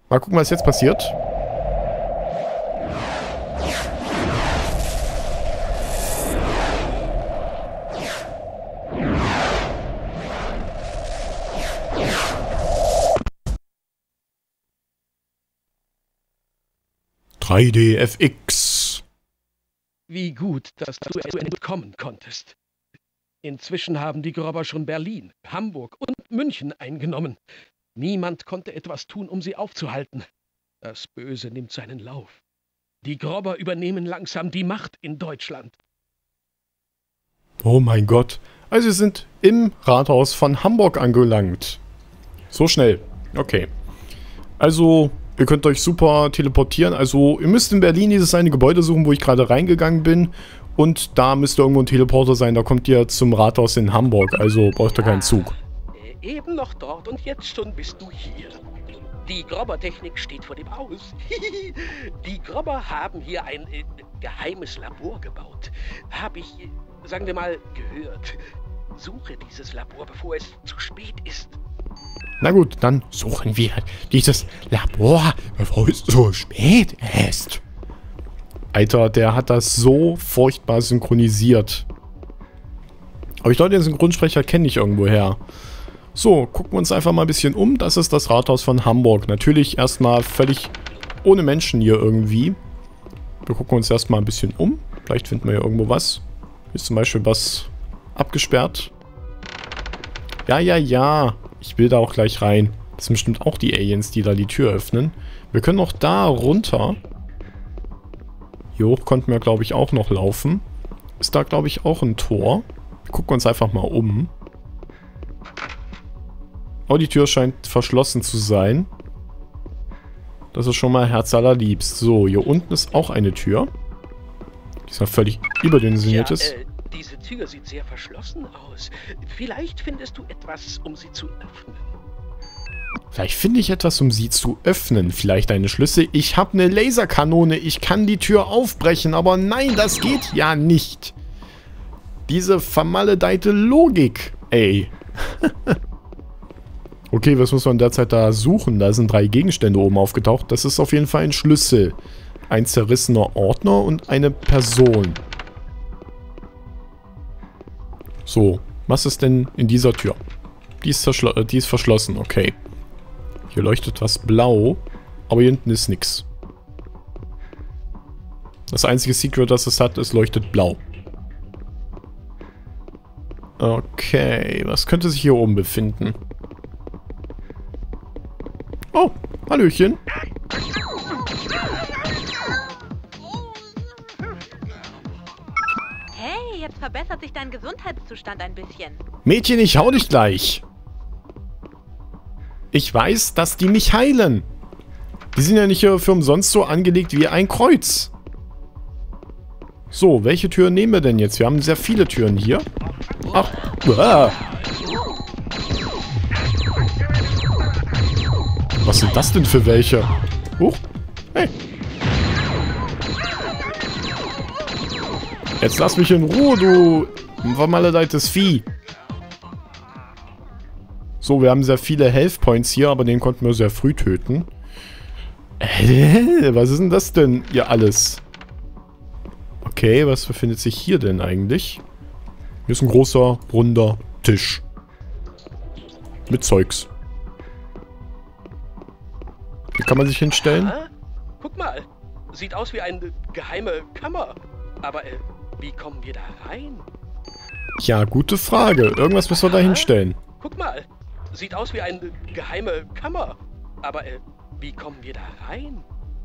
Mal gucken, was jetzt passiert. (3D-FX). Wie gut, dass du entkommen konntest. Inzwischen haben die Grobber schon Berlin, Hamburg und München eingenommen. Niemand konnte etwas tun, um sie aufzuhalten. Das Böse nimmt seinen Lauf. Die Grobber übernehmen langsam die Macht in Deutschland. Oh mein Gott. Also wir sind im Rathaus von Hamburg angelangt. So schnell. Okay. Also, ihr könnt euch super teleportieren. Also, ihr müsst in Berlin dieses eine Gebäude suchen, wo ich gerade reingegangen bin. Und da müsste irgendwo ein Teleporter sein. Da kommt ihr zum Rathaus in Hamburg. Also braucht ihr keinen Zug. Eben noch dort und jetzt schon bist du hier. Die Grobber-Technik steht vor dem Haus. Die Grobber haben hier ein geheimes Labor gebaut. Habe ich, sagen wir mal, gehört. Suche dieses Labor, bevor es zu spät ist. Na gut, dann suchen wir dieses Labor, bevor es zu spät ist. Alter, der hat das so furchtbar synchronisiert. Aber ich glaube, den Synchronsprecher kenne ich irgendwoher. So, gucken wir uns einfach mal ein bisschen um. Das ist das Rathaus von Hamburg. Natürlich erstmal völlig ohne Menschen hier irgendwie. Wir gucken uns erstmal ein bisschen um. Vielleicht finden wir hier irgendwo was. Hier ist zum Beispiel was abgesperrt. Ja, ja, ja. Ich will da auch gleich rein. Das sind bestimmt auch die Aliens, die da die Tür öffnen. Wir können auch da runter. Hier hoch konnten wir, glaube ich, auch noch laufen. Ist da, glaube ich, auch ein Tor. Wir gucken uns einfach mal um. Oh, die Tür scheint verschlossen zu sein. Das ist schon mal herzallerliebst. So, hier unten ist auch eine Tür. Die ist ja völlig überdimensioniert ist. Diese Tür sieht sehr verschlossen aus. Vielleicht findest du etwas, um sie zu öffnen. Vielleicht finde ich etwas, um sie zu öffnen. Vielleicht eine Schlüssel. Ich habe eine Laserkanone. Ich kann die Tür aufbrechen. Aber nein, das geht ja nicht. Diese vermaledeite Logik. Ey. Okay, was muss man derzeit da suchen? Da sind 3 Gegenstände oben aufgetaucht. Das ist auf jeden Fall ein Schlüssel. Ein zerrissener Ordner und eine Person. So, was ist denn in dieser Tür? Die ist verschlossen, okay. Hier leuchtet was blau, aber hier hinten ist nichts. Das einzige Secret, das es hat, ist leuchtet blau. Okay, was könnte sich hier oben befinden? Oh, hallöchen. Hey, jetzt verbessert sich dein Gesundheitszustand ein bisschen. Mädchen, ich hau dich gleich. Ich weiß, dass die mich heilen. Die sind ja nicht für umsonst so angelegt wie ein Kreuz. So, welche Tür nehmen wir denn jetzt? Wir haben sehr viele Türen hier. Ach, was sind das denn für welche? Huch, hey. Jetzt lass mich in Ruhe, du vermaledeites Vieh. So, wir haben sehr viele Health Points hier, aber den konnten wir sehr früh töten. Was ist denn das denn hier alles? Okay, was befindet sich hier denn eigentlich? Hier ist ein großer, runder Tisch. Mit Zeugs. Hier kann man sich hinstellen. Aha. Guck mal, sieht aus wie eine geheime Kammer. Aber wie kommen wir da rein? Ja, gute Frage. Irgendwas müssen wir da hinstellen. Guck mal, sieht aus wie eine geheime Kammer. Aber wie kommen wir da rein?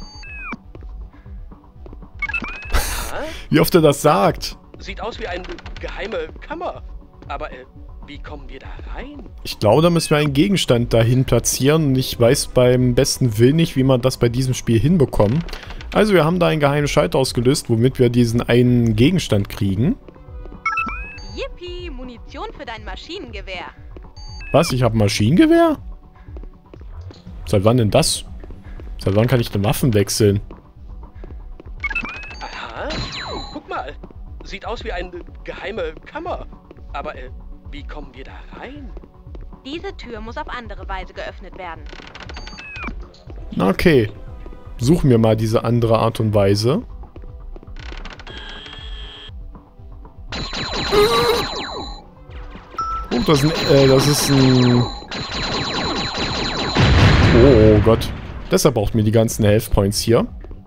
Aha. Wie oft er das sagt. Sieht aus wie eine geheime Kammer. Aber wie kommen wir da rein? Ich glaube, da müssen wir einen Gegenstand dahin platzieren. Und ich weiß beim besten Willen nicht, wie man das bei diesem Spiel hinbekommen. Also wir haben da einen geheimen Schalter ausgelöst, womit wir diesen einen Gegenstand kriegen. Yippie, Munition für dein Maschinengewehr. Was? Ich habe ein Maschinengewehr? Seit wann denn das? Seit wann kann ich denn Waffen wechseln? Aha. Guck mal. Sieht aus wie eine geheime Kammer. Aber wie kommen wir da rein? Diese Tür muss auf andere Weise geöffnet werden. Na okay. Suchen wir mal diese andere Art und Weise. Oh, das ist ein... Oh Gott. Deshalb braucht mir die ganzen Health Points hier.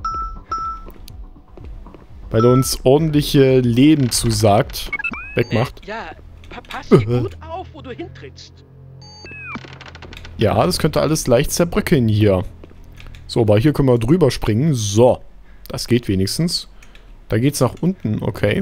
Weil er uns ordentliche Leben zusagt. Wegmacht. Ja, pass dir gut auf, wo du hintrittst. Ja, das könnte alles leicht zerbröckeln hier. So, aber hier können wir drüber springen. So. Das geht wenigstens. Da geht's nach unten. Okay.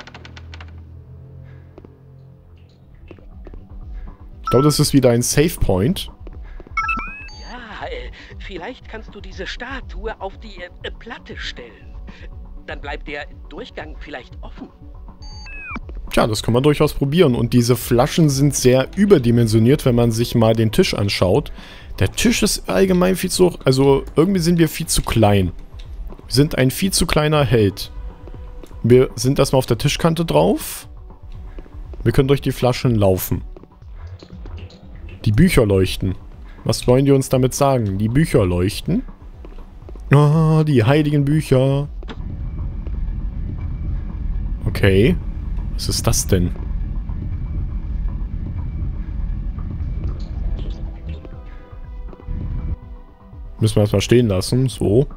Ich glaube, das ist wieder ein Save Point. Ja, vielleicht kannst du diese Statue auf die Platte stellen. Dann bleibt der Durchgang vielleicht offen. Tja, das kann man durchaus probieren. Und diese Flaschen sind sehr überdimensioniert, wenn man sich mal den Tisch anschaut. Der Tisch ist allgemein viel zu... Also irgendwie sind wir viel zu klein. Wir sind ein viel zu kleiner Held. Wir sind erstmal auf der Tischkante drauf. Wir können durch die Flaschen laufen. Die Bücher leuchten. Was wollen die uns damit sagen? Die Bücher leuchten? Ah, die heiligen Bücher. Okay. Was ist das denn? Müssen wir erstmal stehen lassen. So.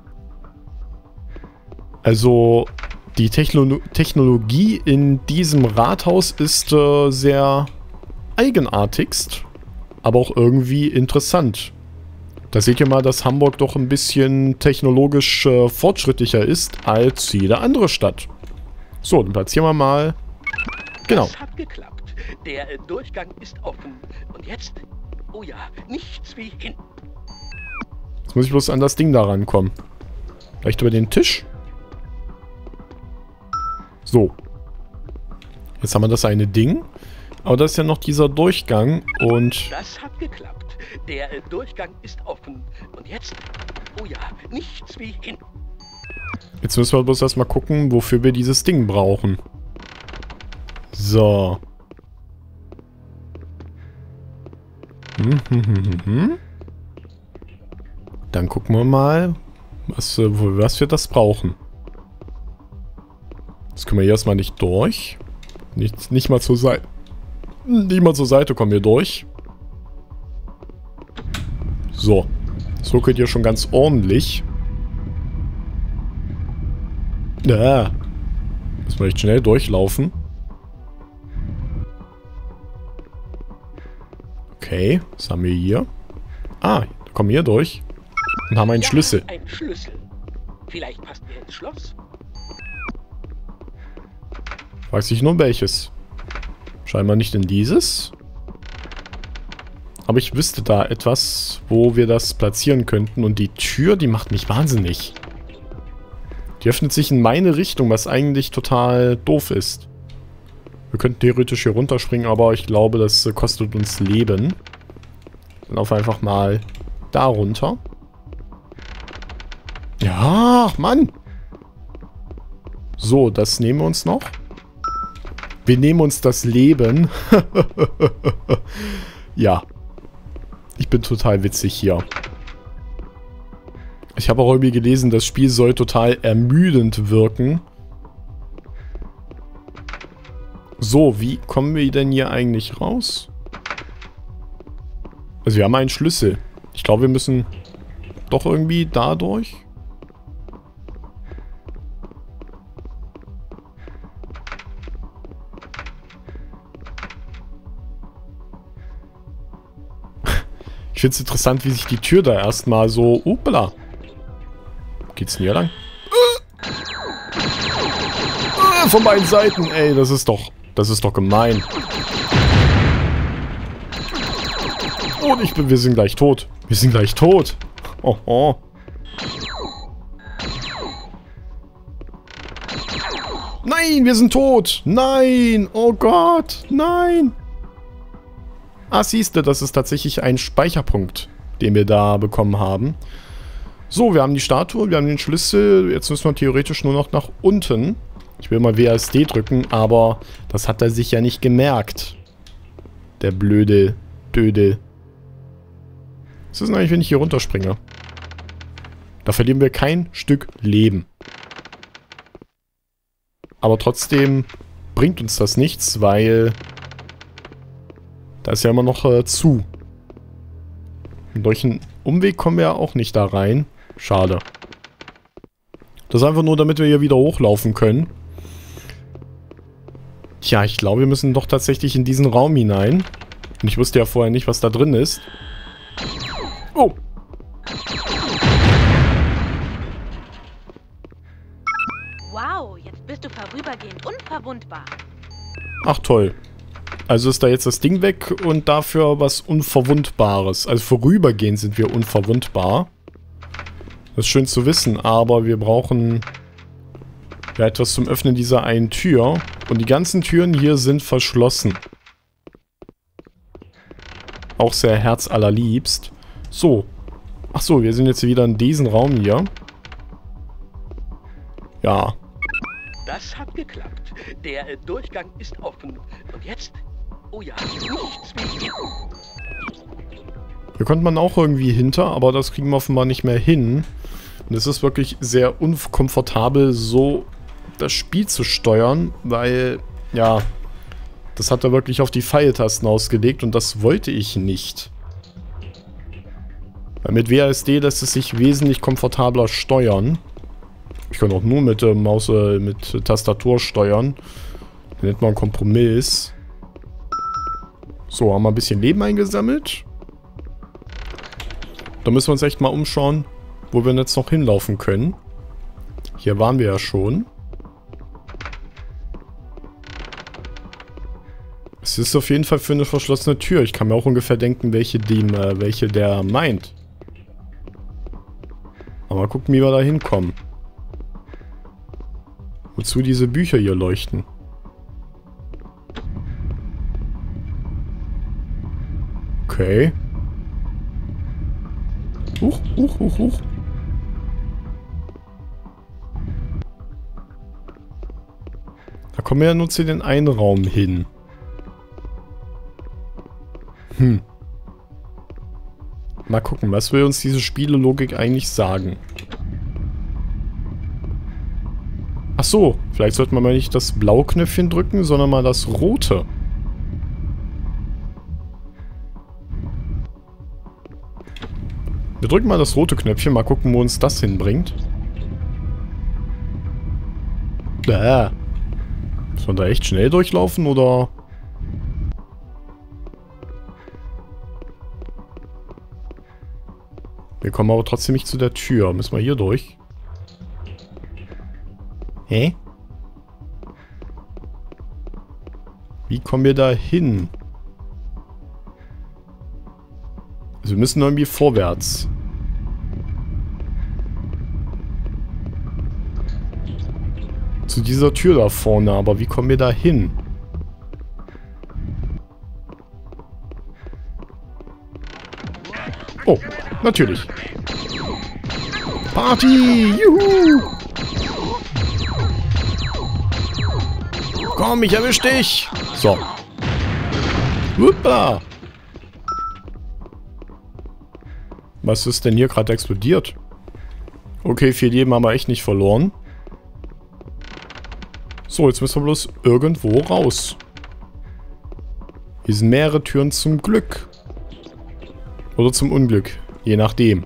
Also, die Technologie in diesem Rathaus ist sehr eigenartigst, aber auch irgendwie interessant. Da seht ihr mal, dass Hamburg doch ein bisschen technologisch fortschrittlicher ist als jede andere Stadt. So, dann platzieren wir mal... Genau. Das hat geklappt. Der Durchgang ist offen. Und jetzt? Oh ja, nichts wie hin. Jetzt muss ich bloß an das Ding da rankommen. Vielleicht über den Tisch? So. Jetzt haben wir das eine Ding. Aber da ist ja noch dieser Durchgang und... Das hat geklappt. Der Durchgang ist offen. Und jetzt? Oh ja, nichts wie hin. Jetzt müssen wir bloß erstmal gucken, wofür wir dieses Ding brauchen. So. Dann gucken wir mal, was wir das brauchen. Das können wir hier erstmal nicht durch. Nicht mal zur Seite. Nicht mal zur Seite kommen wir durch. So. Das ruckelt hier schon ganz ordentlich. Ja. Müssen wir echt schnell durchlaufen. Okay, was haben wir hier? Ah, da kommen wir hier durch. Und haben einen Schlüssel. Ein Schlüssel. Vielleicht passt er ins Schloss. Weiß ich nur welches. Scheinbar nicht in dieses. Aber ich wüsste da etwas, wo wir das platzieren könnten. Und die Tür, die macht mich wahnsinnig. Die öffnet sich in meine Richtung, was eigentlich total doof ist. Wir könnten theoretisch hier runterspringen, aber ich glaube, das kostet uns Leben. Dann laufen wir einfach mal da runter. Ja, Mann! So, das nehmen wir uns noch. Wir nehmen uns das Leben. Ja. Ich bin total witzig hier. Ich habe auch irgendwie gelesen, das Spiel soll total ermüdend wirken. So, wie kommen wir denn hier eigentlich raus? Also wir haben einen Schlüssel. Ich glaube, wir müssen doch irgendwie da durch. Ich finde es interessant, wie sich die Tür da erstmal so... Upala. Geht's denn hier lang? Von beiden Seiten, ey, das ist doch gemein. Und wir sind gleich tot. Wir sind gleich tot. Oh. Nein, wir sind tot. Nein, oh Gott, nein. Ah, siehste, das ist tatsächlich ein Speicherpunkt, den wir da bekommen haben. So, wir haben die Statue, wir haben den Schlüssel. Jetzt müssen wir theoretisch nur noch nach unten. Ich will mal WASD drücken, aber das hat er sich ja nicht gemerkt. Der blöde Dödel. Was ist denn eigentlich, wenn ich hier runterspringe? Da verlieren wir kein Stück Leben. Aber trotzdem bringt uns das nichts, weil da ist ja immer noch zu. Und durch einen Umweg kommen wir ja auch nicht da rein. Schade. Das ist einfach nur, damit wir hier wieder hochlaufen können. Tja, ich glaube, wir müssen doch tatsächlich in diesen Raum hinein. Und ich wusste ja vorher nicht, was da drin ist. Oh! Wow, jetzt bist du vorübergehend unverwundbar. Ach toll. Also ist da jetzt das Ding weg und dafür was Unverwundbares. Also vorübergehend sind wir unverwundbar. Das ist schön zu wissen, aber wir brauchen ja etwas zum Öffnen dieser einen Tür. Und die ganzen Türen hier sind verschlossen. Auch sehr herzallerliebst. So. Ach so, wir sind jetzt wieder in diesem Raum hier. Ja. Das hat geklappt. Der Durchgang ist offen. Und jetzt? Oh ja, nichts wie hier. Hier kommt man auch irgendwie hinter, aber das kriegen wir offenbar nicht mehr hin. Und es ist wirklich sehr unkomfortabel, so das Spiel zu steuern, weil, ja, das hat er wirklich auf die Pfeiltasten ausgelegt und das wollte ich nicht. Weil mit WASD lässt es sich wesentlich komfortabler steuern. Ich kann auch nur mit Maus, mit Tastatur steuern. Dann nennt man einen Kompromiss. So, haben wir ein bisschen Leben eingesammelt. Da müssen wir uns echt mal umschauen, wo wir jetzt noch hinlaufen können. Hier waren wir ja schon. Es ist auf jeden Fall für eine verschlossene Tür. Ich kann mir auch ungefähr denken, welche der meint. Aber mal gucken, wie wir da hinkommen. Wozu diese Bücher hier leuchten. Okay. Huch, huch, huch, huch. Da kommen wir ja nur zu den einen Raum hin. Mal gucken, was will uns diese Spielelogik eigentlich sagen? Ach so, vielleicht sollte man mal nicht das blaue Knöpfchen drücken, sondern mal das rote. Wir drücken mal das rote Knöpfchen, mal gucken, wo uns das hinbringt. Muss man da echt schnell durchlaufen, oder? Wir kommen aber trotzdem nicht zu der Tür. Müssen wir hier durch? Hä? Wie kommen wir da hin? Also wir müssen irgendwie vorwärts. Zu dieser Tür da vorne, aber wie kommen wir da hin? Oh, natürlich. Party! Juhu! Komm, ich erwisch dich! So. Huppa! Was ist denn hier gerade explodiert? Okay, 4 Leben haben wir echt nicht verloren. So, jetzt müssen wir bloß irgendwo raus. Hier sind mehrere Türen zum Glück. Oder zum Unglück. Je nachdem.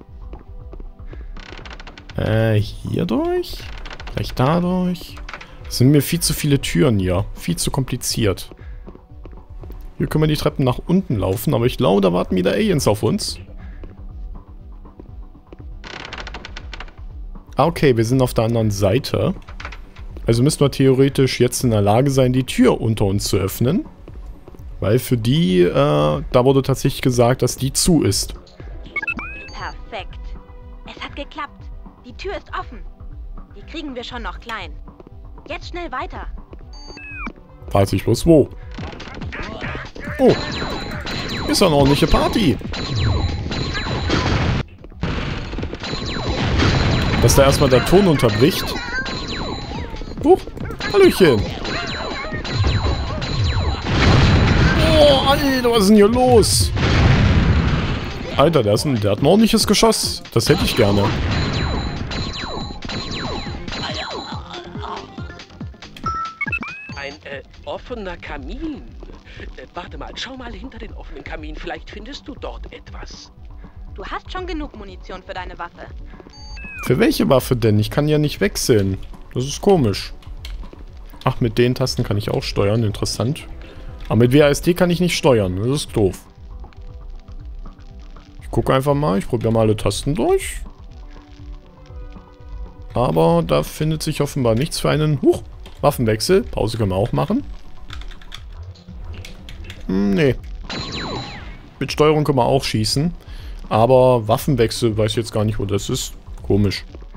Hier durch? Vielleicht da durch? Es sind mir viel zu viele Türen hier. Viel zu kompliziert. Hier können wir die Treppen nach unten laufen, aber ich glaube, da warten wieder Aliens auf uns. Ah, okay, wir sind auf der anderen Seite. Also müssen wir theoretisch jetzt in der Lage sein, die Tür unter uns zu öffnen. Weil für die, da wurde tatsächlich gesagt, dass die zu ist. Perfekt. Es hat geklappt. Die Tür ist offen. Die kriegen wir schon noch klein. Jetzt schnell weiter. Weiß ich bloß wo. Oh. Ist eine ordentliche Party. Dass da erstmal der Ton unterbricht. Hallöchen. Oh, Alter, was ist denn hier los? Alter, der hat ein ordentliches Geschoss. Das hätte ich gerne. offener Kamin. Warte mal, schau mal hinter den offenen Kamin. Vielleicht findest du dort etwas. Du hast schon genug Munition für deine Waffe. Für welche Waffe denn? Ich kann ja nicht wechseln. Das ist komisch. Ach, mit den Tasten kann ich auch steuern. Interessant. Aber mit WASD kann ich nicht steuern. Das ist doof. Ich gucke einfach mal. Ich probiere mal alle Tasten durch. Aber da findet sich offenbar nichts für einen Waffenwechsel. Pause können wir auch machen. Nee. Mit Steuerung können wir auch schießen. Aber Waffenwechsel weiß ich jetzt gar nicht, wo das ist. Komisch.